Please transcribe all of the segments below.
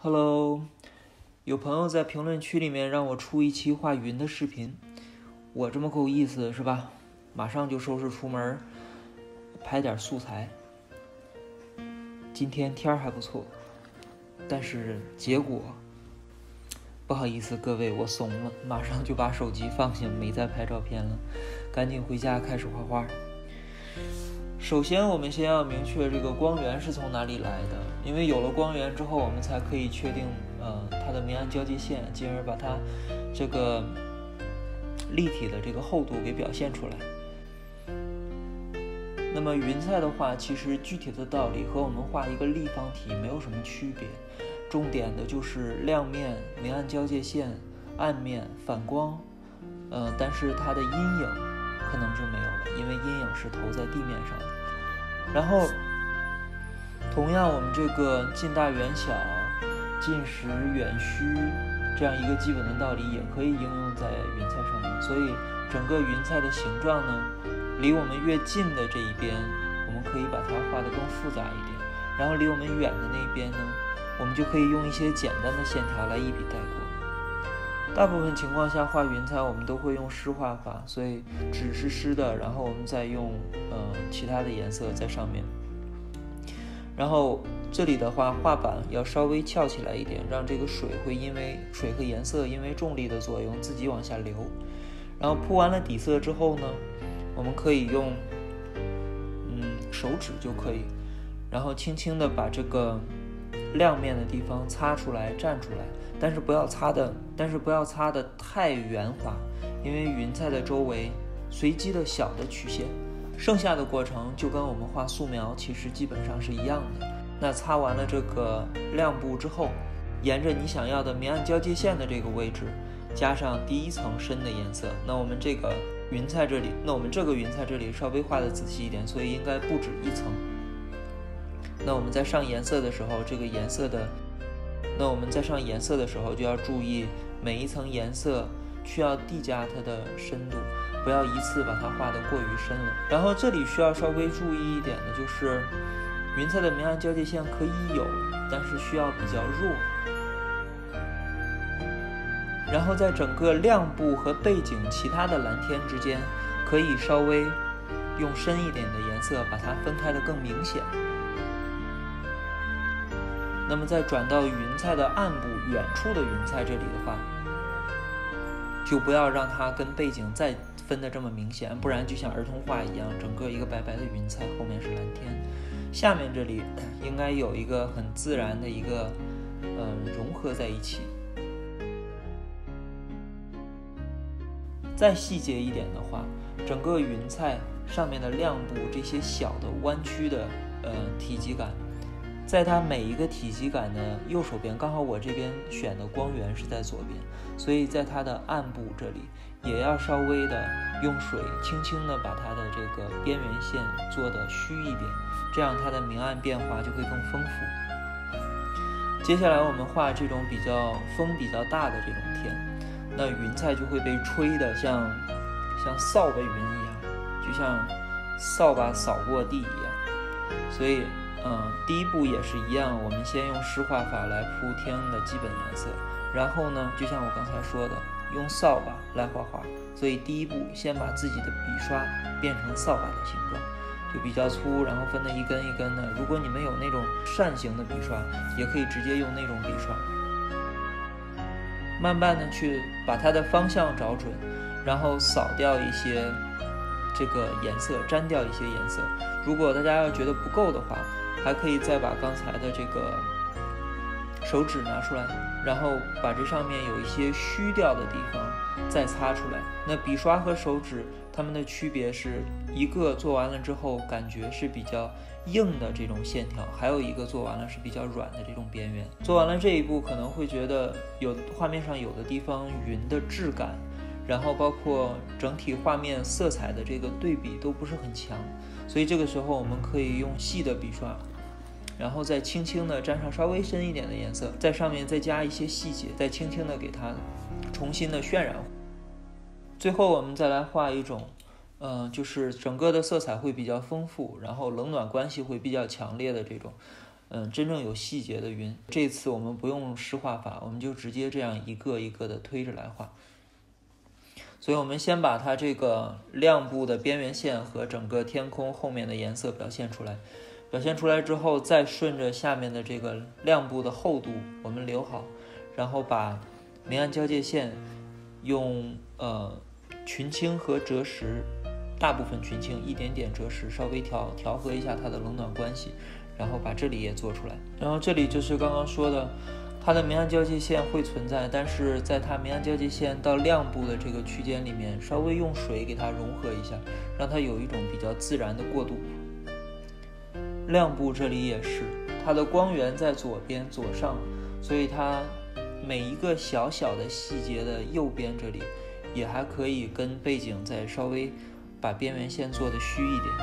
Hello，有朋友在评论区里面让我出一期画云的视频，我这么够意思是吧？马上就收拾出门，拍点素材。今天天还不错，但是结果不好意思各位，我怂了，马上就把手机放下，没再拍照片了，赶紧回家开始画画。首先我们先要明确这个光源是从哪里来的，因为有了光源之后，我们才可以确定它的明暗交界线，进而把它这个立体的这个厚度给表现出来。那么云彩的话，其实具体的道理和我们画一个立方体没有什么区别，重点的就是亮面、明暗交界线、暗面、反光，但是它的阴影可能就没有了，因为阴影是投在地面上的。然后同样我们这个近大远小、近实远虚这样一个基本的道理也可以应用在云彩上面，所以整个云彩的形状呢，离我们越近的这一边我们可以把它画得更复杂一点，然后离我们远的那一边呢，我们就可以用一些简单的线条来一笔带过。大部分情况下画云彩我们都会用湿画法，所以纸是湿的，然后我们再用其他的颜色在上面。然后这里的话，画板要稍微翘起来一点，让这个水和颜色因为重力的作用自己往下流。然后铺完了底色之后呢，我们可以用手指就可以，然后轻轻的把这个亮面的地方擦出来、蘸出来，但是不要擦的太圆滑，因为云彩的周围随机的小的曲线，剩下的过程就跟我们画素描其实基本上是一样的。那擦完了这个亮部之后，沿着你想要的明暗交界线的这个位置，加上第一层深的颜色。那我们这个云彩这里稍微画的仔细一点，所以应该不止一层。那我们在上颜色的时候，我们在上颜色的时候就要注意每一层颜色需要递加它的深度，不要一次把它画得过于深了。然后这里需要稍微注意一点的就是云彩的明暗交界线可以有，但是需要比较弱。然后在整个亮部和背景其他的蓝天之间，可以稍微用深一点的颜色把它分开得更明显。那么再转到云彩的暗部远处的云彩这里的话，就不要让它跟背景再分得这么明显，不然就像儿童画一样，整个一个白白的云彩后面是蓝天，下面这里应该有一个很自然的一个融合在一起。再细节一点的话，整个云彩上面的亮部这些小的弯曲的体积感，在它每一个体积感的右手边，刚好我这边选的光源是在左边，所以在它的暗部这里也要稍微的用水轻轻的把它的这个边缘线做的虚一点，这样它的明暗变化就会更丰富。接下来我们画这种风比较大的这种天，那云彩就会被吹得像扫把云一样，就像扫把扫过地一样。所以第一步也是一样，我们先用湿画法来铺天的基本颜色，然后呢，就像我刚才说的，用扫把来画画。所以第一步先把自己的笔刷变成扫把的形状，就比较粗，然后分得一根一根的。如果你们有那种扇形的笔刷，也可以直接用那种笔刷。慢慢的去把它的方向找准，然后扫掉一些这个颜色，沾掉一些颜色。如果大家要觉得不够的话，还可以再把刚才的这个手指拿出来，然后把这上面有一些虚掉的地方再擦出来。那笔刷和手指它们的区别是，一个做完了之后感觉是比较硬的这种线条，还有一个做完了是比较软的这种边缘。做完了这一步可能会觉得画面上有的地方云的质感，然后包括整体画面色彩的这个对比都不是很强，所以这个时候我们可以用细的笔刷，然后再轻轻的沾上稍微深一点的颜色，在上面再加一些细节，再轻轻的给它重新的渲染。最后我们再来画一种就是整个的色彩会比较丰富，然后冷暖关系会比较强烈的这种真正有细节的云。这次我们不用湿画法，我们就直接这样一个一个的推着来画。所以我们先把它这个亮部的边缘线和整个天空后面的颜色表现出来，表现出来之后，再顺着下面的这个亮部的厚度我们留好，然后把明暗交界线用群青和折实，大部分群青，一点点折实，稍微调和一下它的冷暖关系，然后把这里也做出来。然后这里就是刚刚说的，它的明暗交界线会存在，但是在它明暗交界线到亮部的这个区间里面，稍微用水给它融合一下，让它有一种比较自然的过渡。亮部这里也是，它的光源在左边左上，所以它每一个小小的细节的右边这里也还可以跟背景再稍微把边缘线做的虚一点。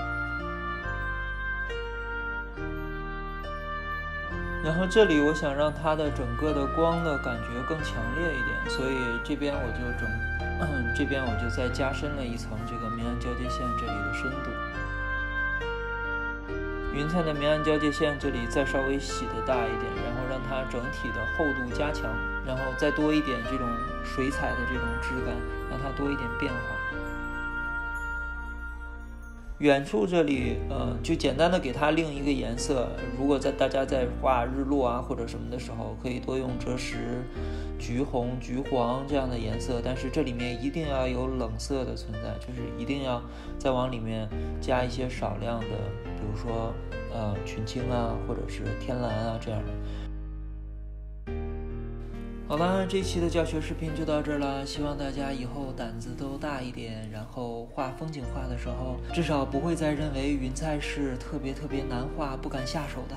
然后这里我想让它的整个的光的感觉更强烈一点，所以这边我就再加深了一层这个明暗交界线这里的深度。云彩的明暗交界线这里再稍微洗的大一点，然后让它整体的厚度加强，然后再多一点这种水彩的这种质感，让它多一点变化。远处这里就简单的给它另一个颜色，如果大家在画日落啊或者什么的时候，可以多用赭石、橘红、橘黄这样的颜色，但是这里面一定要有冷色的存在，就是一定要再往里面加一些少量的，比如说群青啊或者是天蓝啊这样的。好了，这期的教学视频就到这儿了，希望大家以后胆子都大一点，然后画风景画的时候至少不会再认为云彩是特别难画不敢下手的。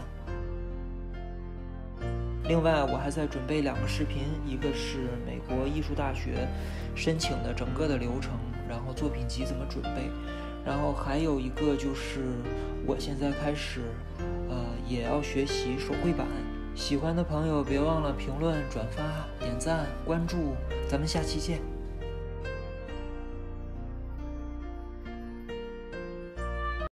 另外我还在准备2个视频，一个是美国艺术大学申请的整个的流程，然后作品集怎么准备，然后还有一个就是我现在开始也要学习手绘板。喜欢的朋友别忘了评论、转发、点赞、关注，咱们下期见。